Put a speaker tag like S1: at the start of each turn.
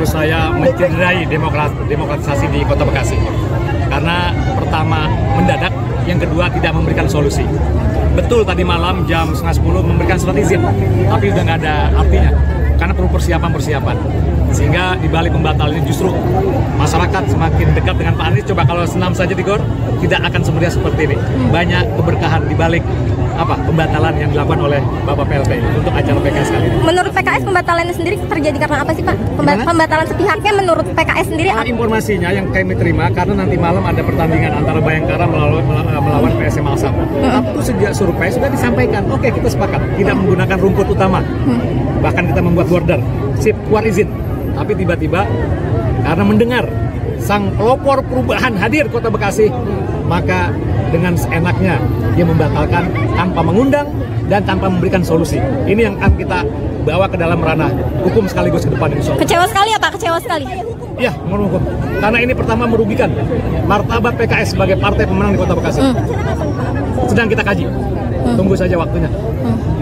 S1: menurut saya mencederai demokratisasi di Kota Bekasi. Karena pertama mendadak, yang kedua tidak memberikan solusi. Betul tadi malam jam 9:30 memberikan surat izin, tapi udah nggak ada artinya karena perlu persiapan. Sehingga di balik pembatalan ini justru masyarakat semakin dekat dengan Pak Anies. Coba kalau senam saja di GOR, tidak akan semeriah seperti ini. Banyak keberkahan di balik pembatalan yang dilakukan oleh Bapak PLT untuk acara PKS kali ini.
S2: Menurut PKS pembatalannya sendiri terjadi karena apa sih Pak? Pembatalan sepihaknya menurut PKS sendiri apa?
S1: Informasinya yang kami terima karena nanti malam ada pertandingan antara Bayangkara melawan PSM Alsat. Itu sejak survei sudah disampaikan, oke kita sepakat tidak menggunakan rumput utama. Bahkan kita membuat border, sip, keluar izin. Tapi tiba-tiba karena mendengar sang pelopor perubahan hadir Kota Bekasi, maka dengan seenaknya dia membatalkan tanpa mengundang dan tanpa memberikan solusi. Ini yang akan kita bawa ke dalam ranah hukum sekaligus ke depan insya Allah.
S2: Kecewa sekali ya Pak, kecewa sekali.
S1: Ya, menurut hukum. Karena ini pertama merugikan martabat PKS sebagai partai pemenang di Kota Bekasi. Sedang kita kaji. Tunggu saja waktunya.